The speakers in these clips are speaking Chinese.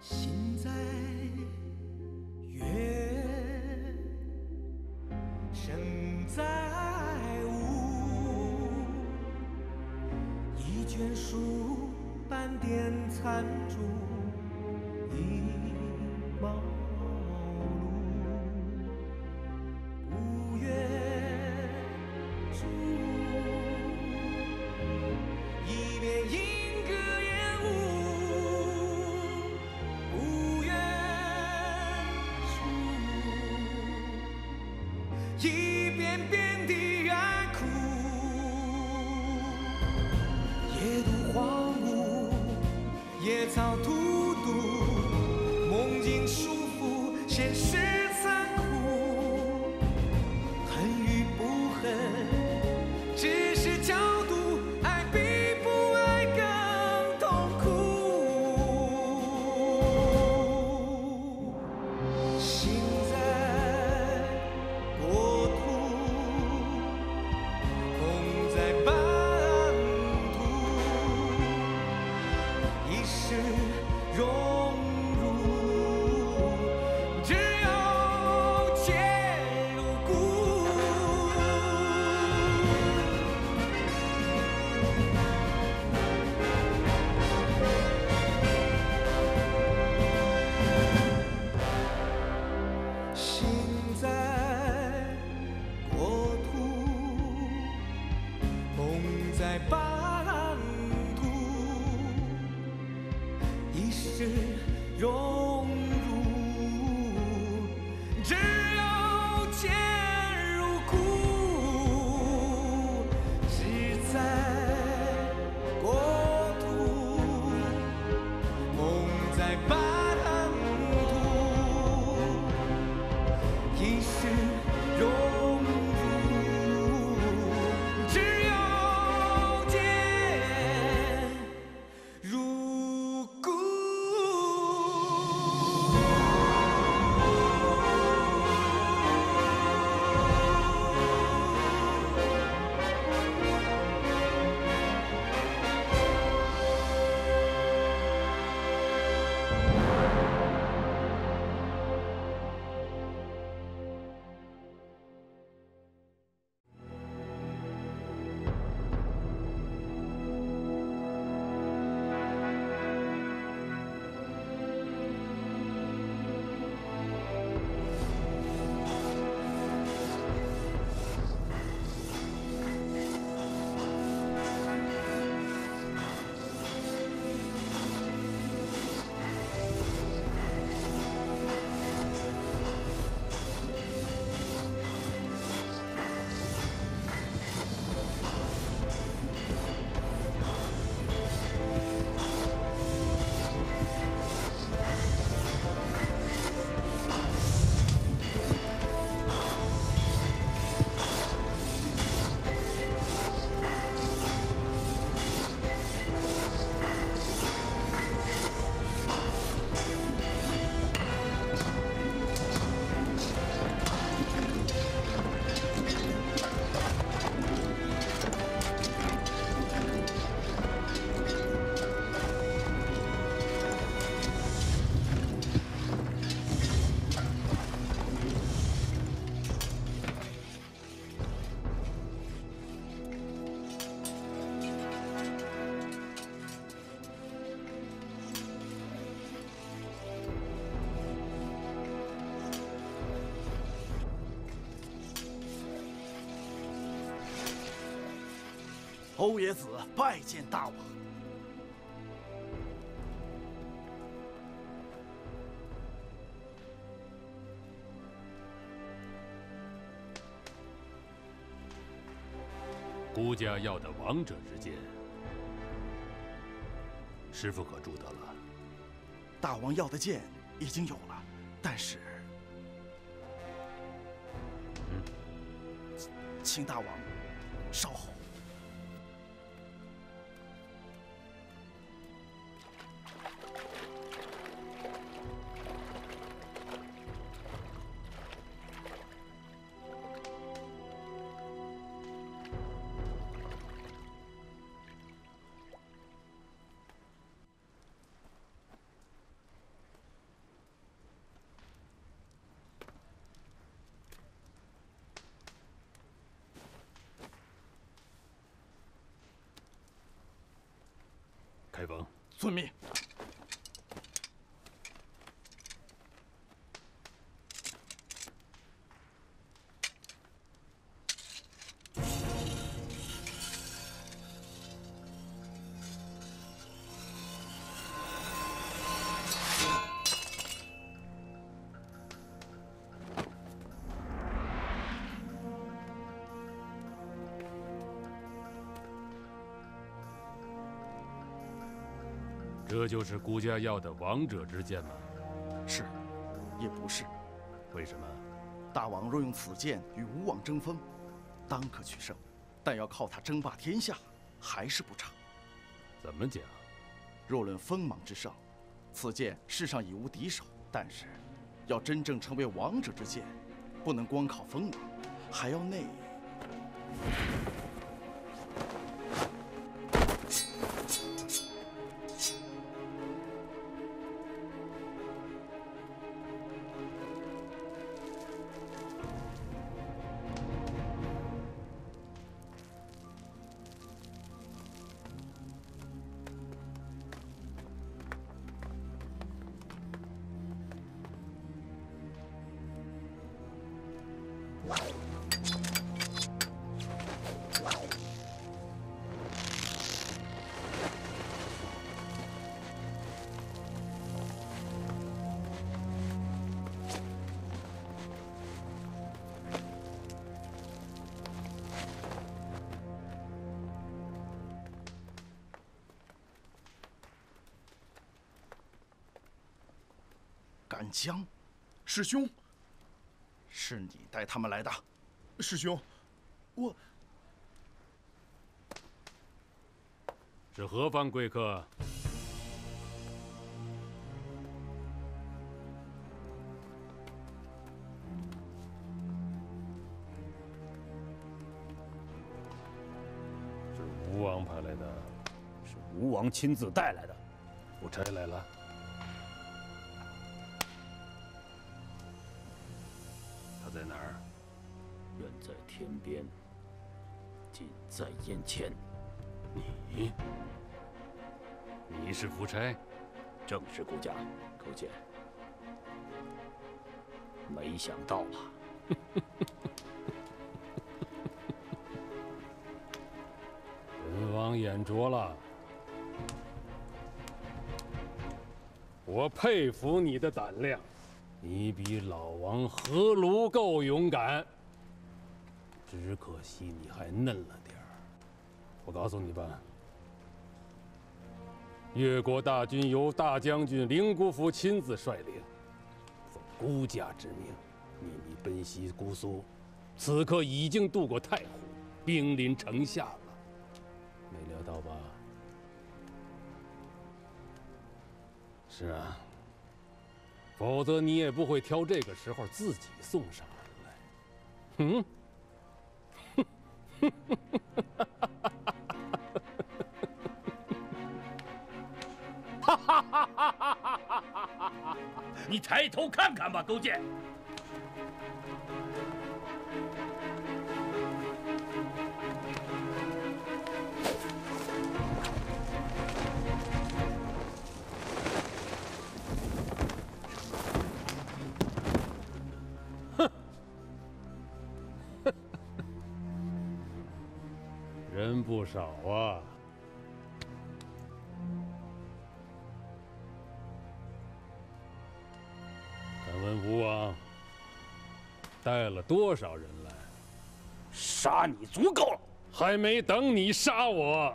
心在月，身在无，一卷书，半点残烛，一茅庐。不愿住，一边莺歌燕舞，不愿住，一遍遍地哀哭。野渡荒芜，野草荼毒，梦境束缚，现实残酷。恨与不恨，只是角度，爱比不爱更痛苦。心在国土，梦在半途，一世荣辱，只有chết入骨。心在国土，梦在半途，一世荣辱，只有chết入骨。只在国土，梦在半途，一世荣辱，只有chết入骨。 欧冶子拜见大王。 孤家要的王者之剑，师傅可铸得了？ 大王要的剑已经有了，但是，请大王稍后。 遵命。 这就是孤家要的王者之剑吗？ 是，也不是。 为什么？ 大王若用此剑与吴王争锋，当可取胜，但要靠他争霸天下，还是不成。 怎么讲？ 若论锋芒之盛，此剑世上已无敌手。但是，要真正成为王者之剑，不能光靠锋芒，还要内。赶江， 师兄， 是你带他们来的？ 师兄，我是何方贵客？是吴王派来的， 是吴王亲自带来的。 夫差来了。他在哪儿？ 远在天边，近在眼前。 你是夫差？ 正是顾家，勾践。没想到吧？ 本王眼拙了。我佩服你的胆量，你比老王何卢够勇敢。只可惜你还嫩了点儿。我告诉你吧，越国大军由大将军灵姑夫亲自率领，奉孤家之命，秘密奔袭姑苏，此刻已经渡过太湖，兵临城下了。没料到吧？是啊，否则你也不会挑这个时候自己送上门来。嗯。 你抬头看看吧，勾践。 人不少啊！敢问吴王带了多少人来？ 杀你足够了， 还没等你杀我，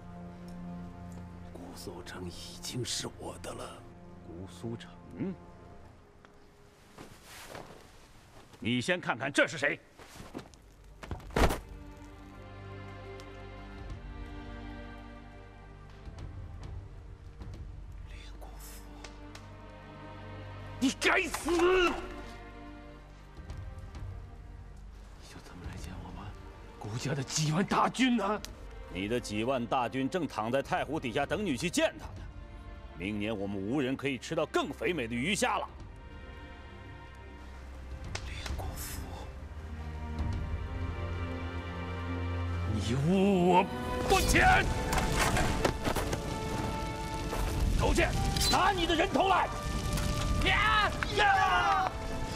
姑苏城已经是我的了。 姑苏城，你先看看这是谁？你该死！你就这么来见我们顾家的几万大军呢？ 你的几万大军正躺在太湖底下等你去见他呢。明年我们吴人可以吃到更肥美的鱼虾了。 连国夫，你误我不浅！ 勾践，拿你的人头来！呀呀！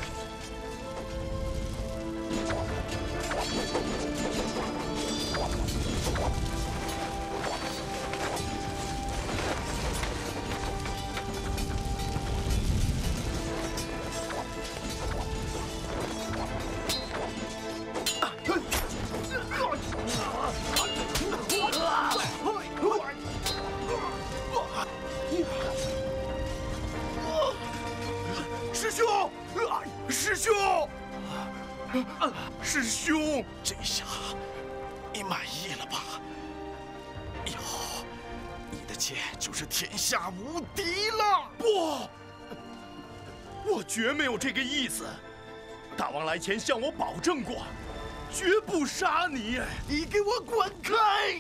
师兄，师兄，师兄， 这下你满意了吧？以后你的剑就是天下无敌了。 不，我绝没有这个意思。大王来前向我保证过，绝不杀你。 你给我滚开！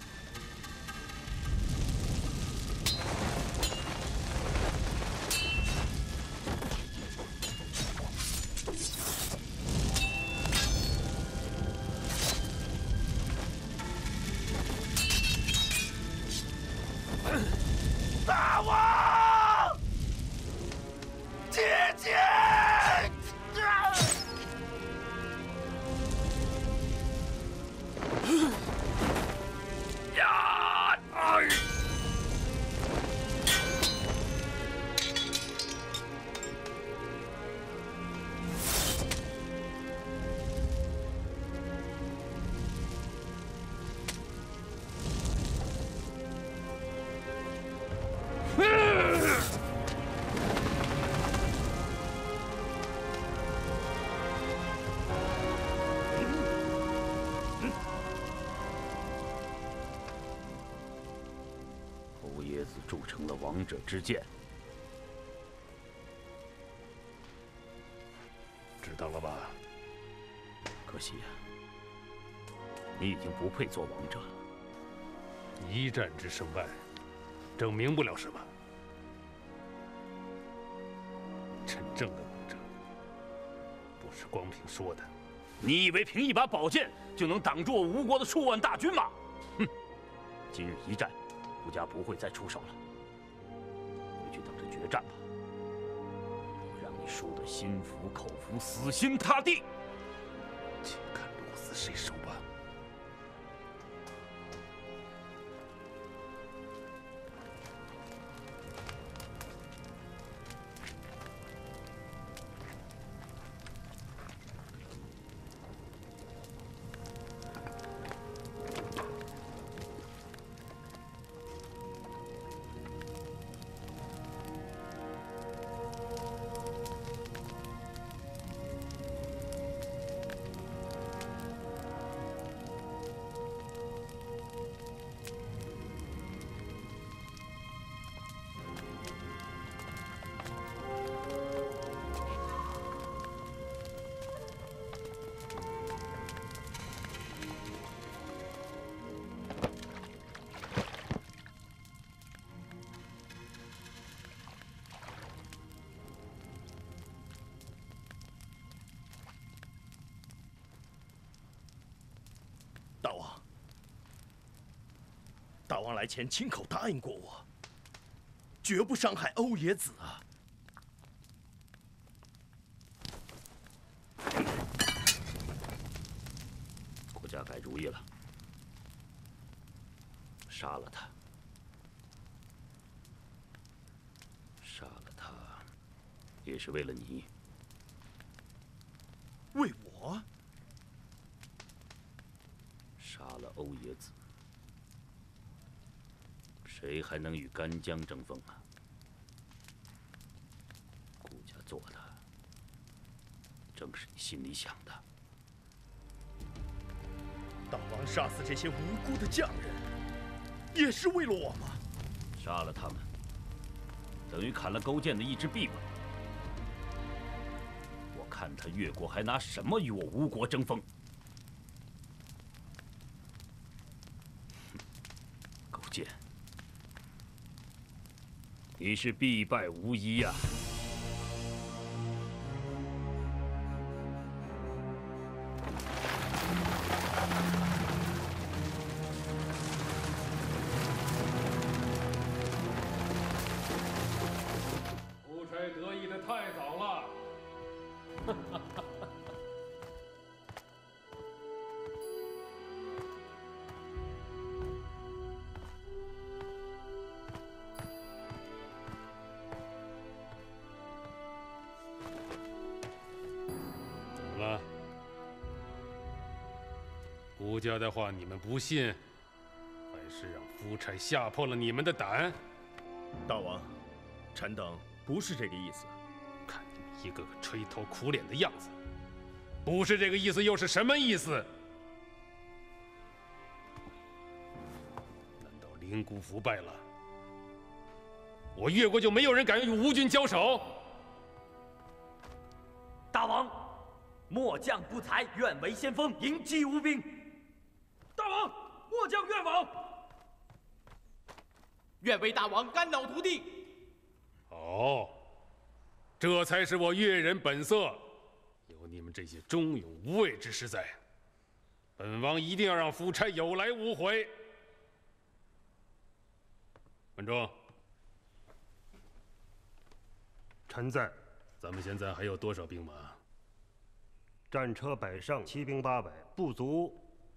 大王，姐姐！呀！哎！ 欧耶子铸成了王者之剑， 知道了吧？ 可惜啊，你已经不配做王者了。 一战之胜败，证明不了什么。真正的王者，不是光凭说的。 你以为凭一把宝剑就能挡住我吴国的数万大军吗？哼！今日一战，吴家不会再出手了。回去等着决战吧。我让你输得心服口服，死心塌地。 且看鹿死谁手吧。 大王，大王来前亲口答应过我，绝不伤害欧冶子啊！ 国家改主意了，杀了他，杀了他，也是为了你。 为我？ 杀了欧冶子，谁还能与干将争锋啊？顾家做的，正是你心里想的。 大王杀死这些无辜的匠人，也是为了我吗？ 杀了他们，等于砍了勾践的一只臂膀。我看他越国还拿什么与我吴国争锋？勾践，你是必败无疑呀！ 夫家的话你们不信，还是让夫差吓破了你们的胆？ 大王，臣等不是这个意思。 看你们一个个垂头苦脸的样子，不是这个意思又是什么意思？难道灵姑服败了，我越国就没有人敢与吴军交手？ 大王，末将不才，愿为先锋，迎击吴兵。大王，末将愿往。 愿为大王肝脑涂地。 好，这才是我越人本色。有你们这些忠勇无畏之士在，本王一定要让夫差有来无回。文忠， 臣在。 咱们现在还有多少兵马？ 战车百上，骑兵800，不足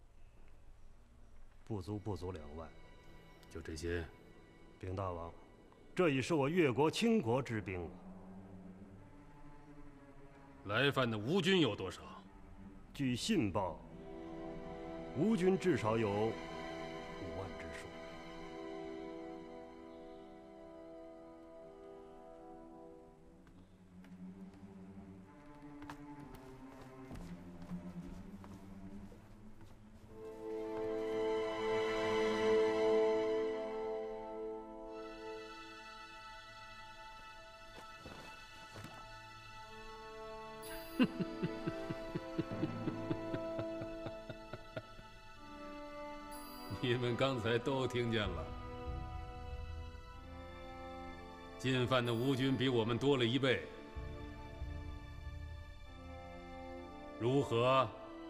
2万。 就这些？ 禀大王，这已是我越国倾国之兵了。 来犯的吴军有多少？ 据信报，吴军至少有5万之数。 你们刚才都听见了，进犯的吴军比我们多了1倍，如何？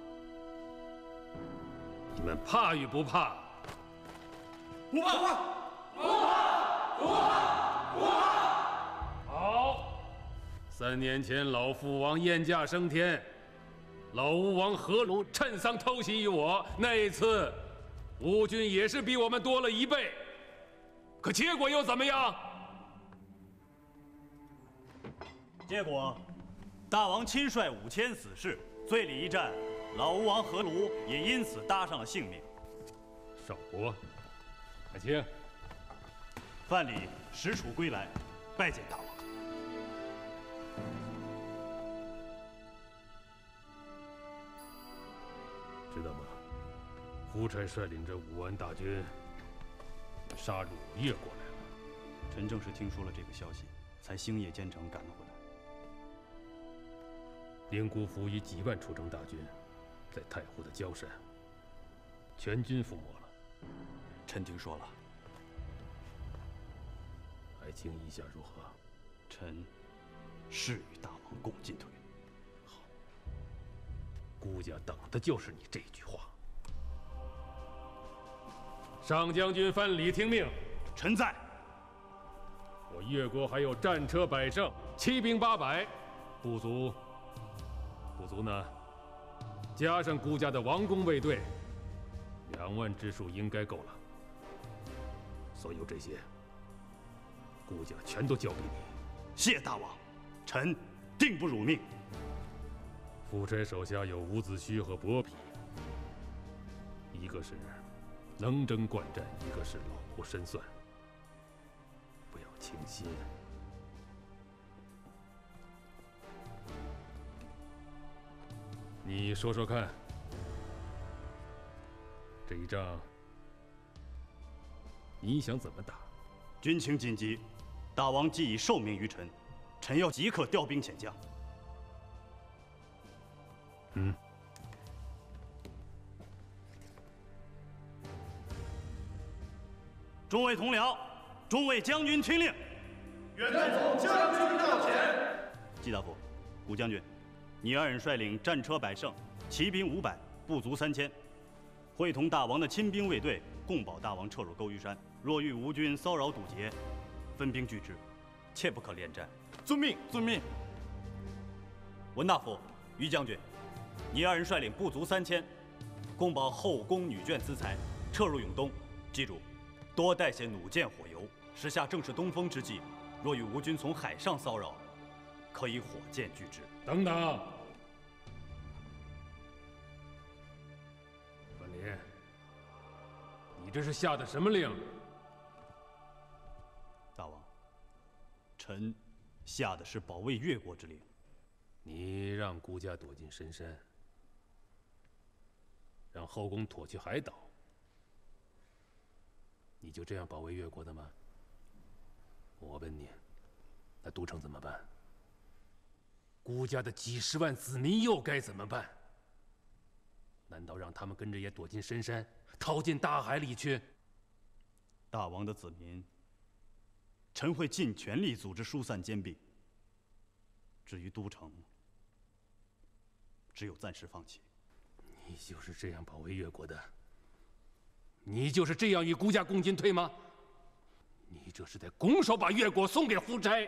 你们怕与不怕？ 不怕，不怕，不怕，不怕。 好，3年前老父王燕驾升天，老吴王何鲁趁丧偷袭于我，那一次吴军也是比我们多了1倍，可结果又怎么样？ 结果，大王亲率5000死士，最里一战，老吴王何卢也因此搭上了性命。 少国，快请。 范蠡使楚归来，拜见大王。 知道吗？夫差率领着5万大军杀入越国来了。 臣正是听说了这个消息，才星夜兼程赶了回来。 灵姑服与几万出征大军，在太湖的焦山全军覆没了。 臣听说了。 爱卿意下如何？ 臣誓与大王共进退。 好，孤家等的就是你这句话。上将军范蠡听命。 臣在。 我越国还有战车100乘，骑兵800，不足呢。加上孤家的王公卫队，2万之数应该够了。所有这些，孤家全都交给你。 谢大王，臣定不辱命。 夫差手下有伍子胥和伯嚭，一个是能征惯战，一个是老谋深算，不要轻心。你说说看，这一仗你想怎么打？ 军情紧急，大王既已受命于臣，臣要即刻调兵遣将。众位同僚，众位将军听令。 远带总将军到前。 季大夫，谷将军，你2人率领战车100乘，骑兵500，不足3000，会同大王的亲兵卫队，共保大王撤入钩鱼山。若遇吴军骚扰堵截，分兵拒之，切不可恋战。 遵命，遵命。 文大夫，于将军，你2人率领不足3000，共保后宫女眷资财，撤入永东。记住，多带些弩箭火油。时下正是东风之际，若遇吴军从海上骚扰，可以火箭拒之。 等等，范蠡， 这是下的什么令？ 大王，臣下的是保卫越国之令。 你让孤家躲进深山，让后宫躲去海岛，你就这样保卫越国的吗？我问你，那都城怎么办？孤家的几十万子民又该怎么办？难道让他们跟着也躲进深山，逃进大海里去？ 大王的子民，臣会尽全力组织疏散兼并。至于都城，只有暂时放弃。 你就是这样保卫越国的？你就是这样与孤家共进退吗？你这是在拱手把越国送给夫差，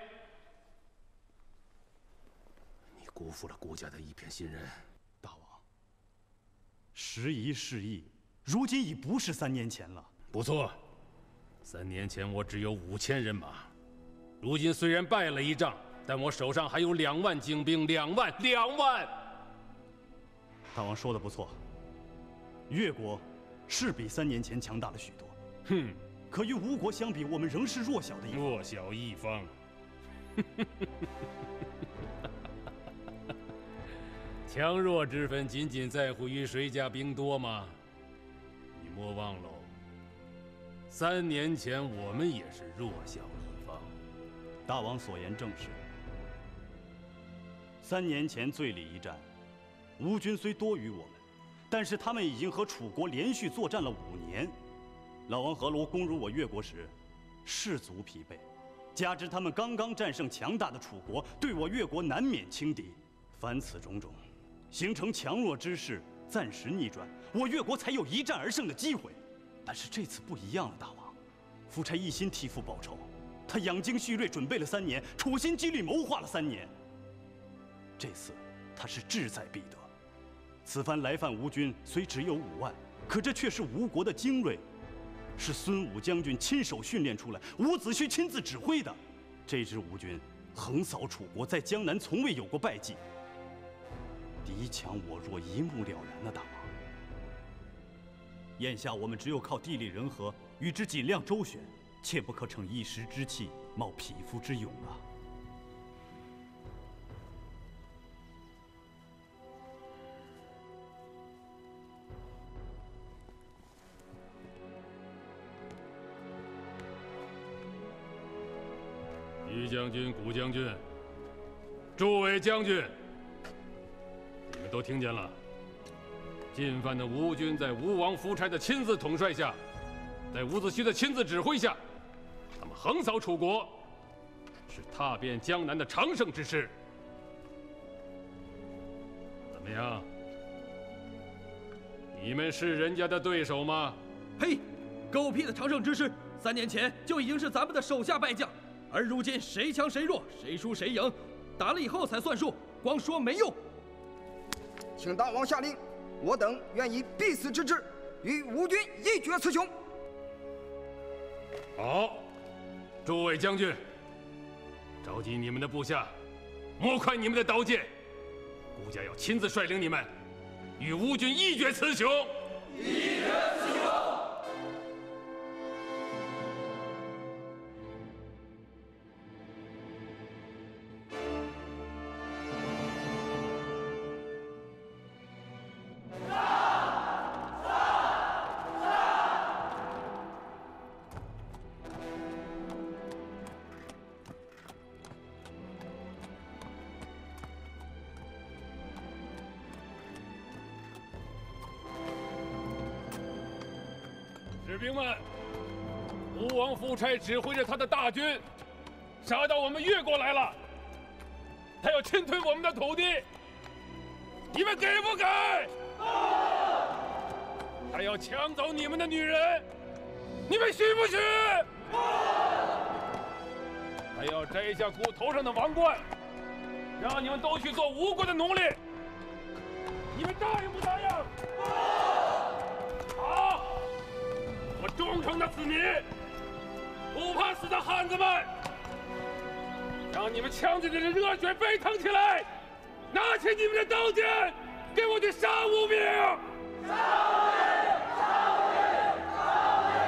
你辜负了孤家的一片信任。 大王，时移世易，如今已不是3年前了。 不错，3年前我只有5000人马，如今虽然败了一仗，但我手上还有2万精兵，2万。 大王说的不错，越国是比3年前强大了许多。 哼， 可与吴国相比，我们仍是弱小的一方。 弱小一方。强弱之分仅仅在乎于谁家兵多吗？你莫忘喽，3年前我们也是弱小一方。 大王所言正是。3年前醉里一战，吴军虽多于我们，但是他们已经和楚国连续作战了5年。老王河罗攻入我越国时，士卒疲惫，加之他们刚刚战胜强大的楚国，对我越国难免轻敌。凡此种种，形成强弱之势，暂时逆转，我越国才有一战而胜的机会。但是这次不一样了，大王，夫差一心替父报仇，他养精蓄锐准备了3年，处心积虑谋划了3年。这次他是志在必得。此番来犯吴军虽只有5万，可这却是吴国的精锐，是孙武将军亲手训练出来，伍子胥亲自指挥的。这支吴军横扫楚国，在江南从未有过败绩。敌强我弱，一目了然的，大王。眼下我们只有靠地利人和，与之尽量周旋，切不可逞一时之气，冒匹夫之勇啊！ 于将军、古将军、诸位将军，你们都听见了。进犯的吴军在吴王夫差的亲自统帅下，在伍子胥的亲自指挥下，他们横扫楚国，是踏遍江南的常胜之势。怎么样？你们是人家的对手吗？ 呸！狗屁的常胜之势，3年前就已经是咱们的手下败将。而如今谁强谁弱，谁输谁赢，打了以后才算数，光说没用。 请大王下令，我等愿以必死之志，与吴军一决雌雄。 好，诸位将军，召集你们的部下，磨快你们的刀剑，孤家要亲自率领你们，与吴军一决雌雄。一决雌雄。士兵们，吴王夫差指挥着他的大军，杀到我们越国来了。他要侵吞我们的土地，你们给不给？他要抢走你们的女人，你们许不许？他要摘下头上的王冠，让你们都去做吴国的奴隶，你们答应不答应？好。我忠诚的子民，不怕死的汉子们，让你们枪子里的热血沸腾起来，拿起你们的刀剑，给我去杀无名！杀无名！杀无名！杀无名！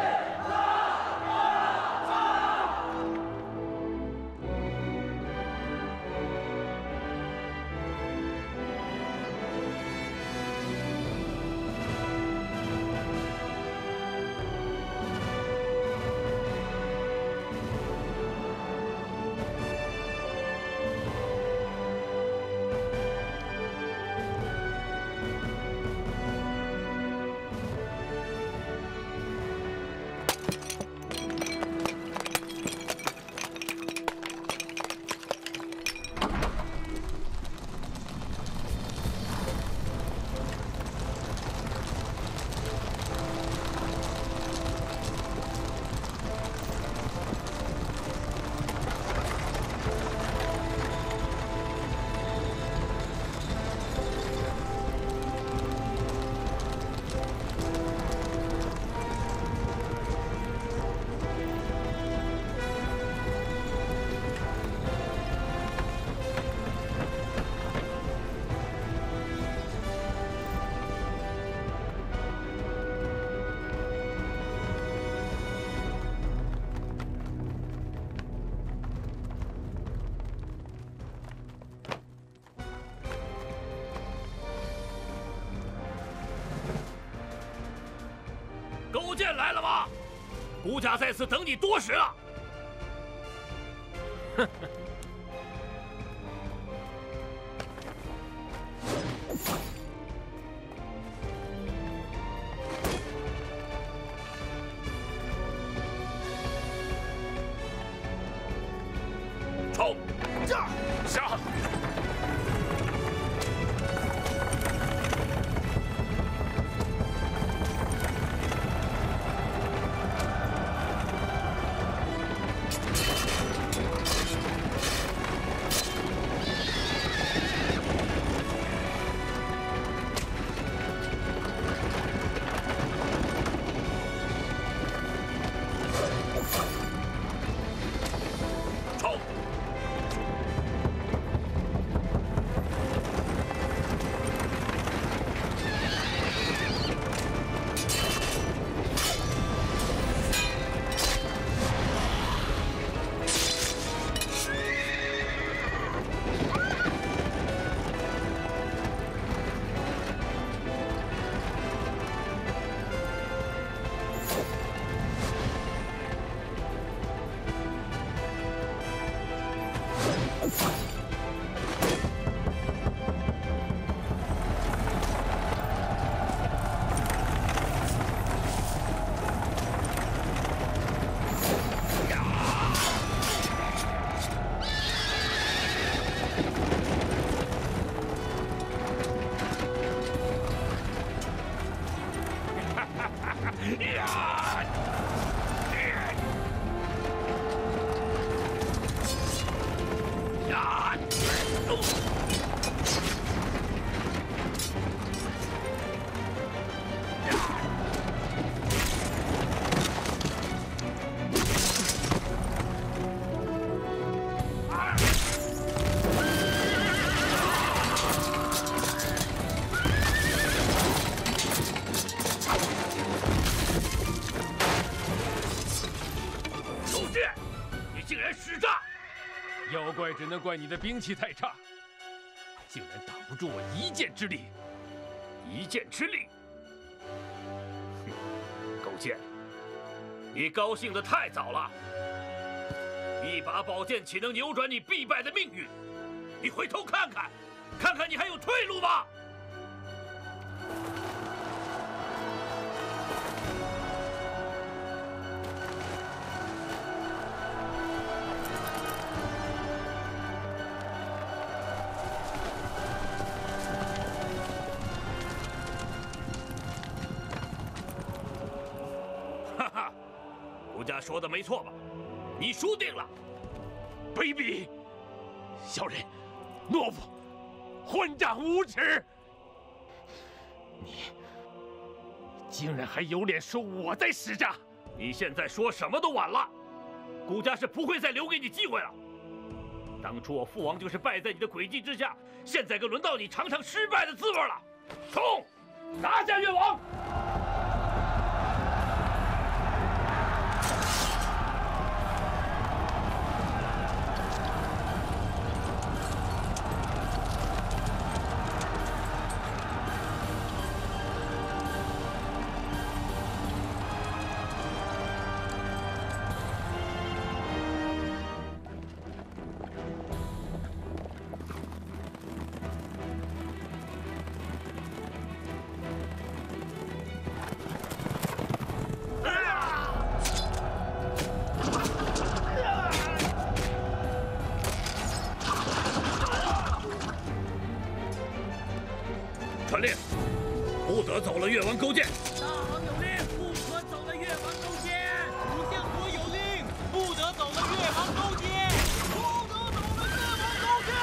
孤家在此等你多时了。哼！冲！杀！ 妖怪只能怪你的兵器太差，竟然挡不住我一剑之力。 一剑之力？哼，勾践，你高兴得太早了。一把宝剑岂能扭转你必败的命运？你回头看看，看看你还有退路吗？顾家说的没错吧？你输定了！ 卑鄙！小人，懦夫，混账无耻！你竟然还有脸说我在使诈？ 你现在说什么都晚了，顾家是不会再留给你机会了。当初我父王就是败在你的诡计之下，现在可轮到你尝尝失败的滋味了。冲！拿下越王！传令，不得走了越王勾践。 大王有令，不可走了越王勾践。武相国有令，不得走了越王勾践。不得走了越王勾践。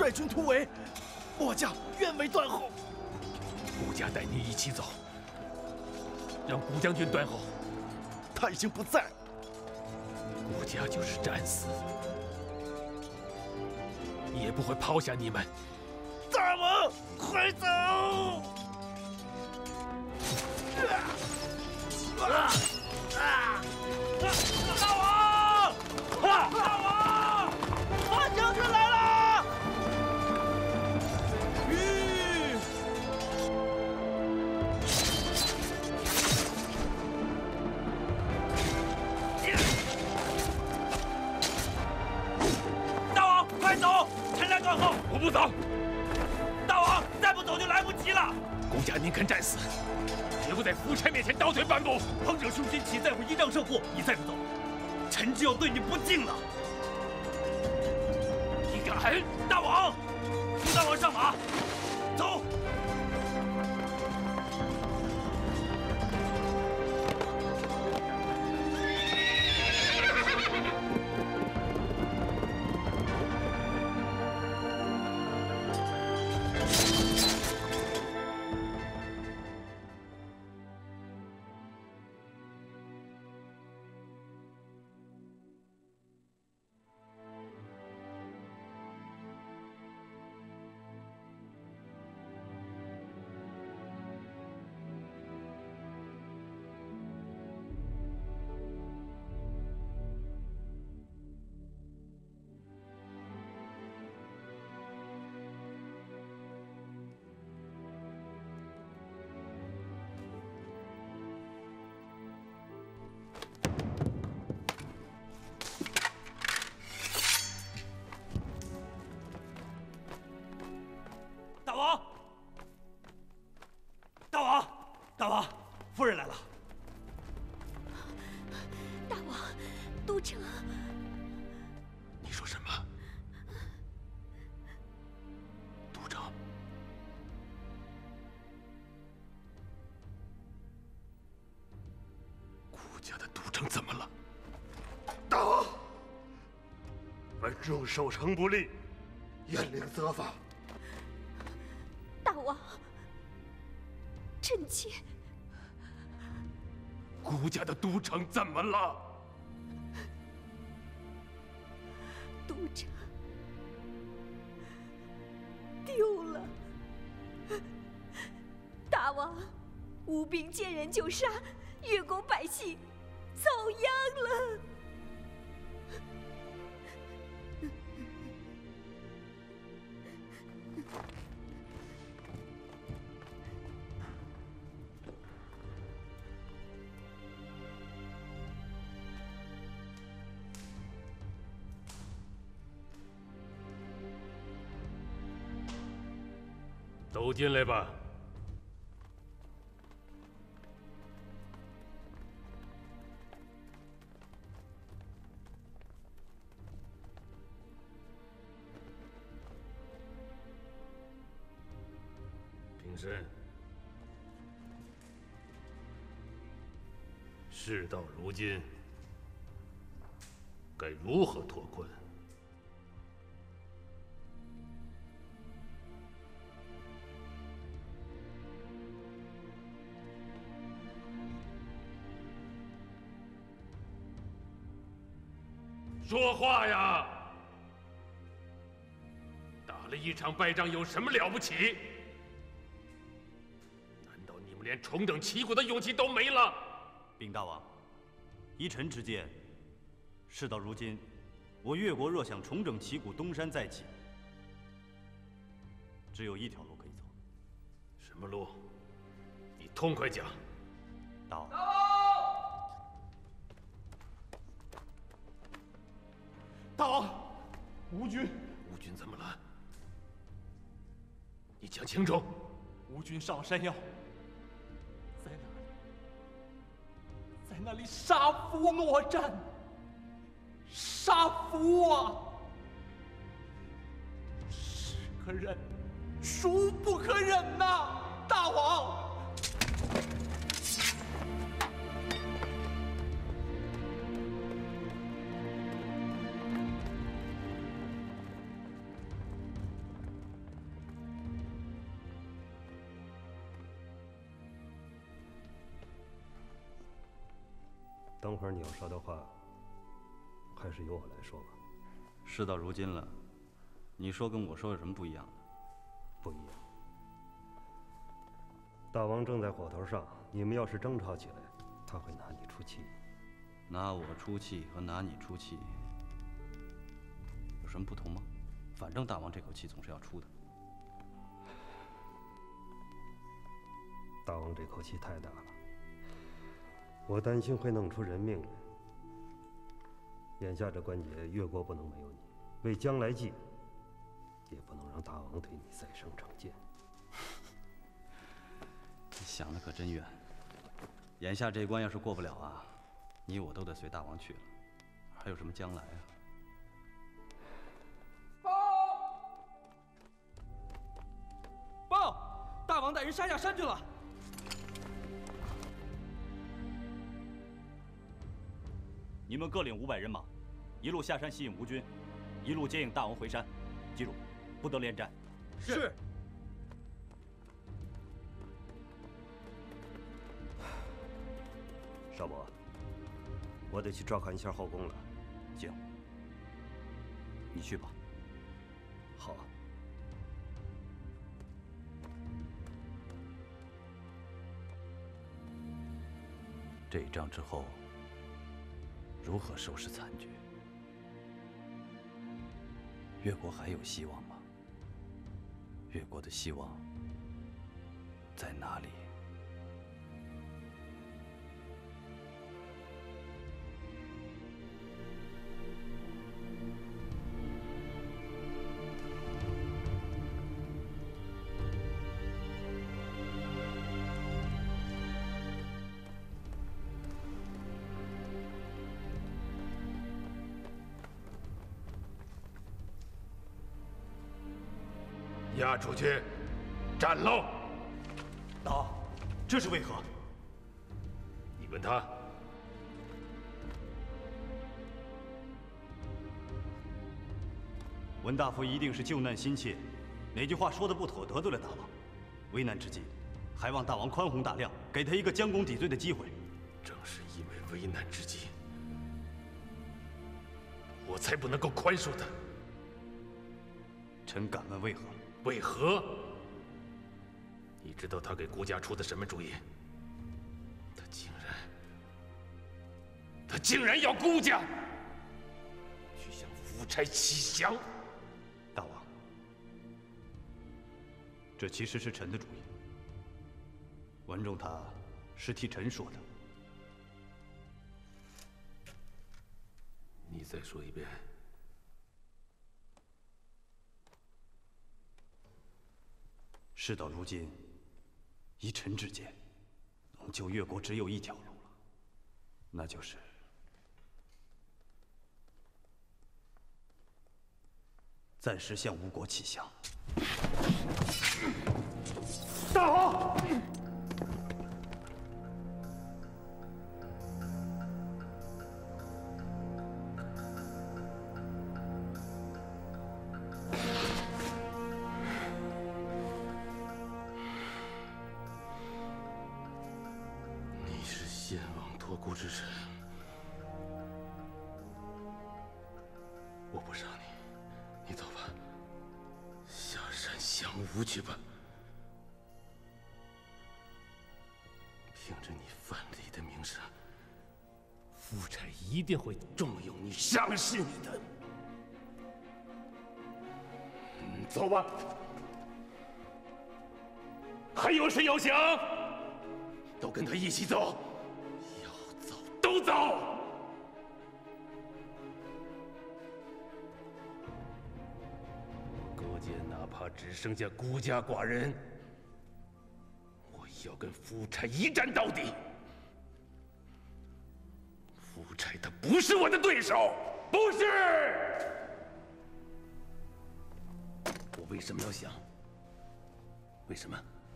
率军突围，末将愿为断后。 顾家带你一起走，让顾将军断后。 他已经不在。 顾家就是战死，也不会抛下你们。 大王，快走！ 大王！大王！马将军来了！大王，快走！臣来断后。 我不走。 大王，再不走就来不及了。 顾家宁肯战死，绝不在夫差面前倒退半步。 皇者兄心岂在乎一丈胜负？你再不走，臣就要对你不敬了。 你敢！ 大王，请大王上马，走。大王，夫人来了。 大王，都城。 你说什么？都城？顾家的都城怎么了？ 大王，本众守城不力，严令责罚。 大王，臣妾。 顾家的都城怎么了？ 都城丢了。大王，吴兵见人就杀，越国百姓遭殃了。 都进来吧。平身。事到如今，该如何脱困？说话呀！打了一场败仗有什么了不起？难道你们连重整旗鼓的勇气都没了？ 禀大王，依臣之见，事到如今，我越国若想重整旗鼓、东山再起，只有一条路可以走。 什么路？你痛快讲。 大王。 大王，吴军怎么了？你讲清楚。 吴军上山腰，在那里杀俘搦战，杀俘啊！是可忍，孰不可忍呐！大王。 等会儿你要说的话，还是由我来说吧。 事到如今了，你说跟我说有什么不一样的？ 不一样。大王正在火头上，你们要是争吵起来，他会拿你出气。 拿我出气和拿你出气有什么不同吗？反正大王这口气总是要出的。 大王这口气太大了，我担心会弄出人命来。眼下这关节，越国不能没有你，为将来计，也不能让大王对你再生成见。 你想的可真远。眼下这关要是过不了啊，你我都得随大王去了，还有什么将来啊？ 报！大王带人杀下山去了。 你们各领500人马，一路下山吸引吴军，一路接应大王回山。记住，不得恋战。 是。 少伯，我得去照看一下后宫了。 行，你去吧。 好。 这一仗之后，如何收拾残局？越国还有希望吗？越国的希望在哪里？ 押出去，斩喽！ 大王，这是为何？ 你问他。 文大夫一定是救难心切，哪句话说的不妥，得罪了大王。危难之际，还望大王宽宏大量，给他一个将功抵罪的机会。 正是因为危难之际，我才不能够宽恕他。 臣敢问为何？ 为何？你知道他给顾家出的什么主意？他竟然要顾家去向夫差启降！ 大王，这其实是臣的主意。文仲他是替臣说的。 你再说一遍。 事到如今，依臣之见，能救越国只有一条路了，那就是暂时向吴国启降。 大王！你是先王托孤之臣，我不杀你，你走吧，下山降吴去吧。凭着你范蠡的名声，夫差一定会重用你，赏识你的。走吧。还有谁要降？都跟他一起走，要走都走。勾践哪怕只剩下孤家寡人，我也要跟夫差一战到底。夫差他不是我的对手，不是。我为什么要降？为什么？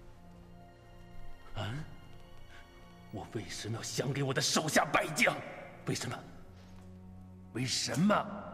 啊？我为什么要降给我的手下败将？为什么？为什么？